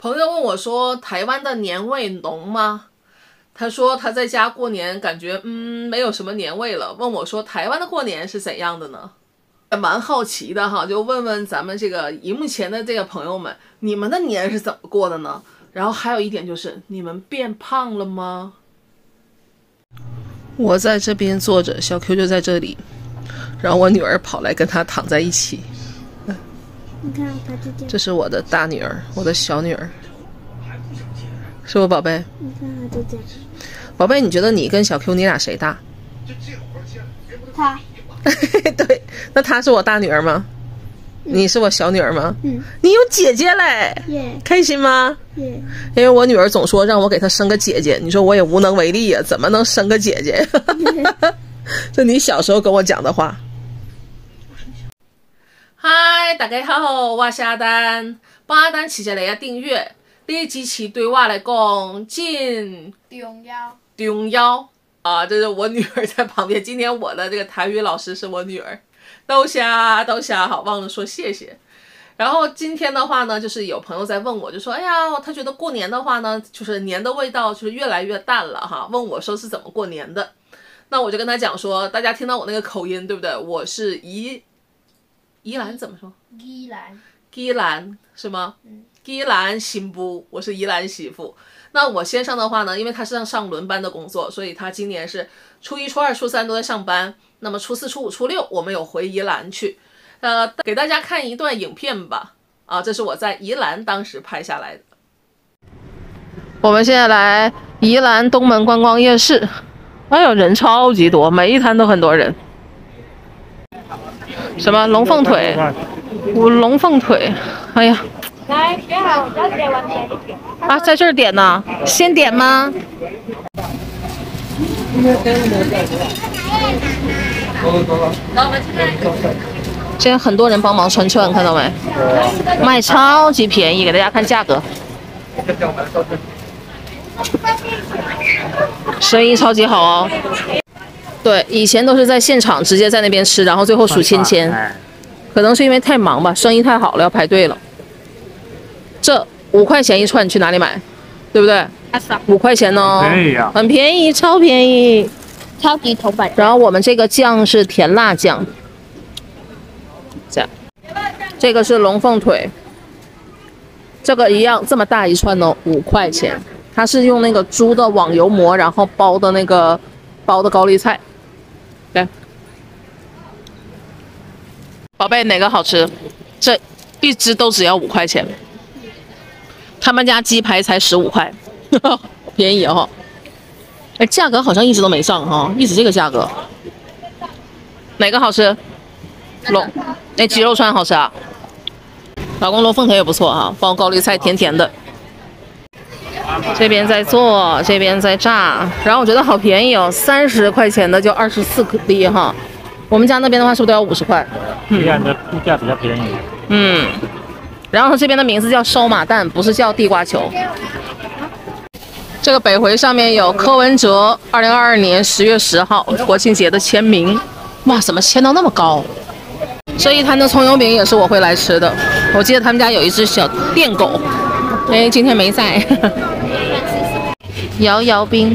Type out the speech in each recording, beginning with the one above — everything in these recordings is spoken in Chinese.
朋友问我说：“台湾的年味浓吗？”他说他在家过年感觉没有什么年味了，问我说台湾的过年是怎样的呢？蛮好奇的哈，就问问咱们这个荧幕前的这个朋友们，你们的年是怎么过的呢？然后还有一点就是，你们变胖了吗？我在这边坐着，小 Q 就在这里，然后我女儿跑来跟他躺在一起。 你看他就这样。 这是我的大女儿，我的小女儿，是我宝贝。 你看他就这样。 宝贝，你觉得你跟小 Q 你俩谁大？ 他。 对，那她是我大女儿吗？你是我小女儿吗？你有姐姐嘞，开心吗？因为我女儿总说让我给她生个姐姐，你说我也无能为力呀，怎么能生个姐姐？这你小时候跟我讲的话。嗨，大家好，我是阿丹，帮阿丹起下来订阅，呢支持对我来讲真重要啊！这是我女儿在旁边，今天我的这个台语老师是我女儿。豆虾好，忘了说谢谢。然后今天的话呢，就是有朋友在问我，就说哎呀，他觉得过年的话呢，就是年的味道就是越来越淡了哈，问我说是怎么过年的。那我就跟他讲说，大家听到我那个口音对不对？我是宜兰怎么说？宜兰是吗？宜兰新妇，我是宜兰媳妇。那我先生的话呢，因为他是上轮班的工作，所以他今年是初一、初二、初三都在上班。那么初四、初五、初六我们有回宜兰去，给大家看一段影片吧。啊，这是我在宜兰当时拍下来的。我们现在来宜兰东门观光夜市，哎呦，人超级多，每一摊都很多人。什么龙凤腿？龙凤腿，哎呀。 来，学好，要点完点。 啊，在这儿点呢？先点吗？现在很多人帮忙串串，看到没？卖超级便宜，给大家看价格。生意超级好哦。对，以前都是在现场直接在那边吃，然后最后数签签。可能是因为太忙吧，生意太好了，要排队了。这5块钱一串，去哪里买？对不对？5块钱哦，很便宜，超便宜， 超级头版。 然后我们这个酱是甜辣酱，这样，这个是龙凤腿，这个一样这么大一串哦，5块钱。它是用那个猪的网油膜，然后包的高丽菜。来，宝贝，哪个好吃？这一只都只要5块钱。他们家鸡排才15块，便宜哦。哎，价格好像一直都没上哈，一直这个价格。哪个好吃？鸡肉串好吃啊。老公，龙凤腿也不错哈，包高丽菜，甜甜的。这边在做，这边在炸，然后我觉得好便宜哦，30块钱的就24粒哈。我们家那边的话是不是都要50块？ 这样的物价比较便宜。 然后这边的名字叫烧马蛋，不是叫地瓜球。这个北回上面有柯文哲2022年10月10号国庆节的签名，哇，怎么签到那么高？这一摊的葱油饼也是我会来吃的，我记得他们家有一只小电狗，哎，今天没在。摇摇冰。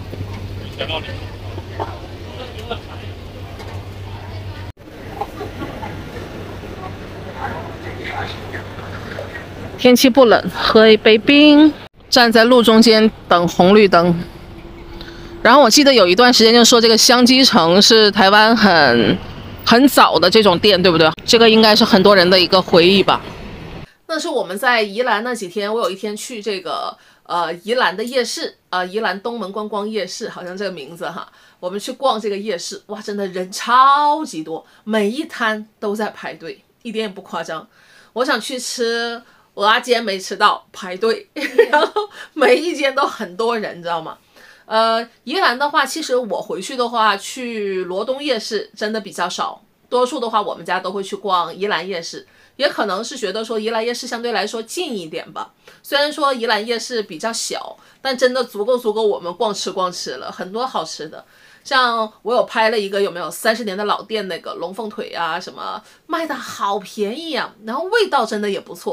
天气不冷，喝一杯冰，站在路中间等红绿灯。然后我记得有一段时间就说这个香鸡城是台湾很早的这种店，对不对？这个应该是很多人的一个回忆吧。那是我们在宜兰那几天，我有一天去这个宜兰的夜市宜兰东门观光夜市，好像这个名字哈。我们去逛这个夜市，哇，真的人超级多，每一摊都在排队，一点也不夸张。我想去吃蚵仔煎没吃到，排队，然后每一间都很多人，你知道吗？宜兰的话，其实我回去的话，去罗东夜市真的比较少，多数的话我们家都会去逛宜兰夜市，也可能是觉得说宜兰夜市相对来说近一点吧。虽然说宜兰夜市比较小，但真的足够我们逛吃了，很多好吃的。像我有拍了一个有没有30年的老店，那个龙凤腿啊什么卖的好便宜啊，然后味道真的也不错。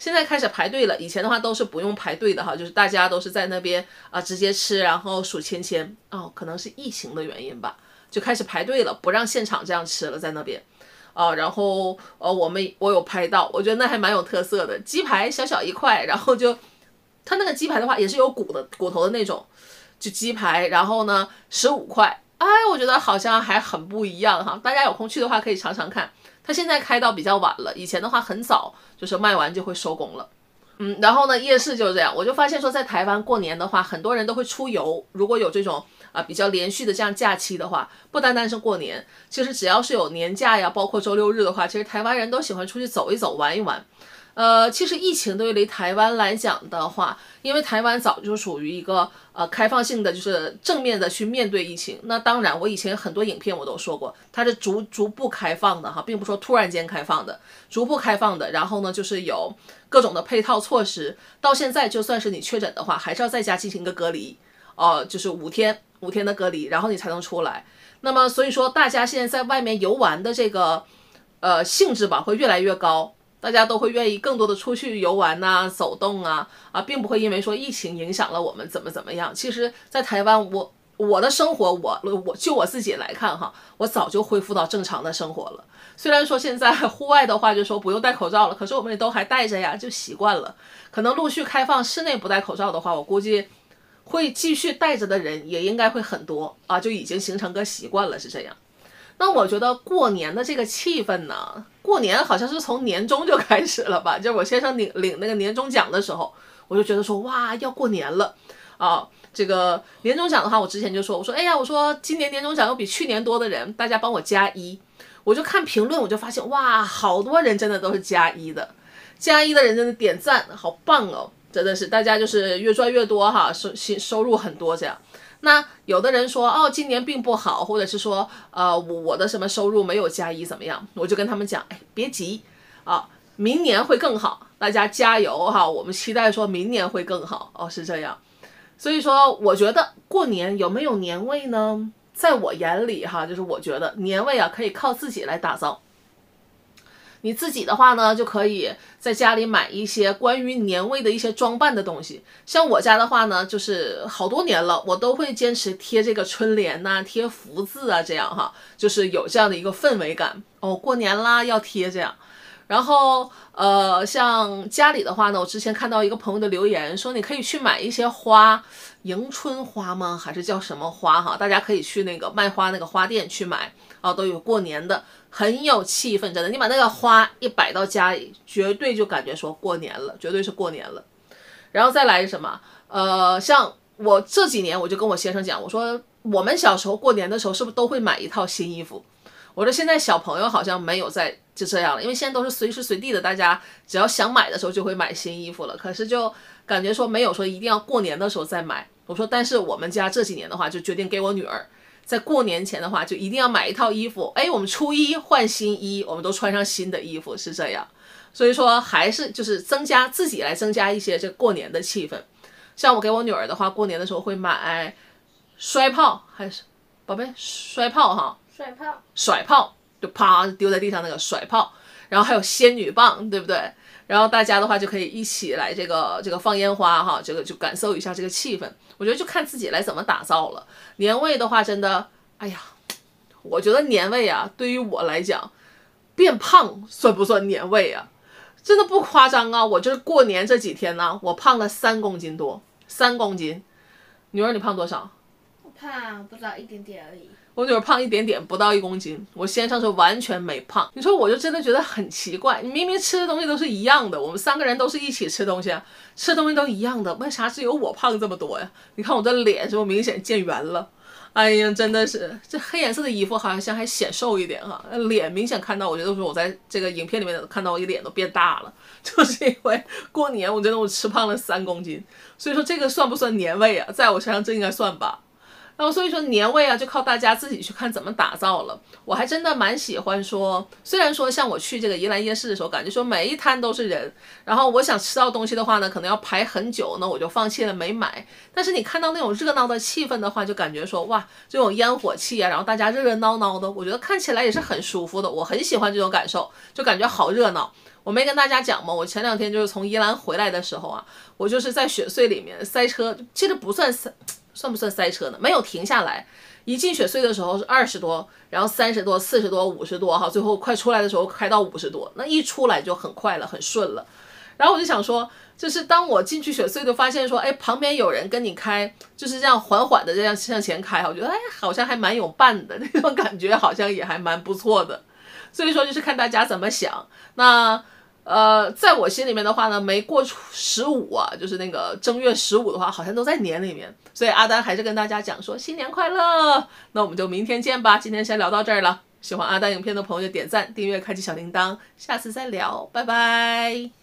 现在开始排队了，以前的话都是不用排队的哈，就是大家都是在那边直接吃，然后数签签哦，可能是疫情的原因吧，就开始排队了，不让现场这样吃了，在那边。然后我有拍到，我觉得那还蛮有特色的，鸡排小小一块，然后就它那个鸡排的话也是有骨头的那种，就鸡排，然后呢15块，哎，我觉得好像还很不一样哈，大家有空去的话可以尝尝看。它现在开到比较晚了，以前的话很早，就是卖完就会收工了。然后呢，夜市就是这样，我就发现说，在台湾过年的话，很多人都会出游。如果有这种比较连续的这样假期的话，不单单是过年，其实只要是有年假呀，包括周六日的话，其实台湾人都喜欢出去走一走、玩一玩。其实疫情对于台湾来讲的话，因为台湾早就属于一个开放性的，就是正面的去面对疫情。那当然，我以前很多影片我都说过，它是逐步开放的哈，并不说突然间开放的，逐步开放的。然后呢，就是有各种的配套措施。到现在，就算是你确诊的话，还是要在家进行一个隔离，就是5天的隔离，然后你才能出来。那么所以说，大家现在在外面游玩的这个兴致吧，会越来越高。大家都会愿意更多的出去游玩呐、走动啊，并不会因为说疫情影响了我们怎么样。其实，在台湾，我的生活，我就我自己来看哈，我早就恢复到正常的生活了。虽然说现在户外的话就说不用戴口罩了，可是我们也都还戴着呀，就习惯了。可能陆续开放室内不戴口罩的话，我估计会继续戴着的人也应该会很多就已经形成个习惯了，是这样。那我觉得过年的这个气氛呢，过年好像是从年终就开始了吧？就我先生领那个年终奖的时候，我就觉得说哇，要过年了这个年终奖的话，我之前就说，我说哎呀，我说今年年终奖又比去年多的人，大家帮我加1。我就看评论，我就发现哇，好多人真的都是加1的，加1的人真的点赞，好棒哦，真的是大家就是越赚越多哈，收入很多这样。那有的人说今年并不好，或者是说我的什么收入没有加1怎么样？我就跟他们讲，哎，别急明年会更好，大家加油哈！我们期待说明年会更好是这样。所以说，我觉得过年有没有年味呢？在我眼里哈，就是我觉得年味可以靠自己来打造。你自己的话呢，就可以在家里买一些关于年味的一些装扮的东西。像我家的话呢，就是好多年了，我都会坚持贴这个春联呐、贴福字这样哈，就是有这样的一个氛围感过年啦要贴这样。然后像家里的话呢，我之前看到一个朋友的留言说，你可以去买一些花，迎春花吗？还是叫什么花哈？大家可以去那个卖花那个花店去买都有过年的。很有气氛，真的，你把那个花一摆到家里，绝对就感觉说过年了，绝对是过年了。然后再来什么？像我这几年，我就跟我先生讲，我说我们小时候过年的时候，是不是都会买一套新衣服？我说现在小朋友好像没有就这样了，因为现在都是随时随地的，大家只要想买的时候就会买新衣服了。可是就感觉说没有说一定要过年的时候再买。我说，但是我们家这几年的话，就决定给我女儿。在过年前的话，就一定要买一套衣服。我们初一换新衣，我们都穿上新的衣服，是这样。所以说，还是就是自己来增加一些这过年的气氛。像我给我女儿的话，过年的时候会买摔炮，还是宝贝摔炮哈？甩炮就啪丢在地上那个甩炮，然后还有仙女棒，对不对？然后大家的话就可以一起来这个放烟花哈，这个就感受一下这个气氛。我觉得就看自己来怎么打造了。年味的话，真的，哎呀，我觉得年味对于我来讲，变胖算不算年味真的不夸张我就是过年这几天呢，我胖了3公斤多，3公斤。女儿，你胖多少？ 我胖不知道一点点而已。 我女儿胖一点点，不到1公斤。我先生是完全没胖。你说我就真的觉得很奇怪，你明明吃的东西都是一样的，我们3个人都是一起吃东西吃东西都一样的，为啥只有我胖这么多呀？你看我这脸是不是明显见圆了？哎呀，真的是这黑颜色的衣服好像还显瘦一点哈，脸明显看到，我觉得说我在这个影片里面看到我脸都变大了，就是因为过年我觉得我吃胖了3公斤，所以说这个算不算年味在我身上这应该算吧。然后所以说年味就靠大家自己去看怎么打造了。我还真的蛮喜欢说，虽然说像我去这个宜兰夜市的时候，感觉说每一摊都是人，然后我想吃到东西的话呢，可能要排很久呢，我就放弃了没买。但是你看到那种热闹的气氛的话，就感觉说哇，这种烟火气然后大家热热闹闹的，我觉得看起来也是很舒服的，我很喜欢这种感受，就感觉好热闹。 我没跟大家讲吗？我前2天就是从宜兰回来的时候啊，我就是在雪隧里面塞车，其实不算塞，算不算塞车呢？没有停下来。一进雪隧的时候是20多，然后30多、40多、50多哈，最后快出来的时候开到50多，那一出来就很快了，很顺了。然后我就想说，就是当我进去雪隧就发现说，哎，旁边有人跟你开，就是这样缓缓的这样向前开，我觉得哎，好像还蛮有伴的，那种感觉好像也还蛮不错的。所以说就是看大家怎么想。那在我心里面的话呢，没过15啊，就是那个正月15的话，好像都在年里面。所以阿丹还是跟大家讲说新年快乐。那我们就明天见吧，今天先聊到这儿了。喜欢阿丹影片的朋友就点赞、订阅、开启小铃铛，下次再聊，拜拜。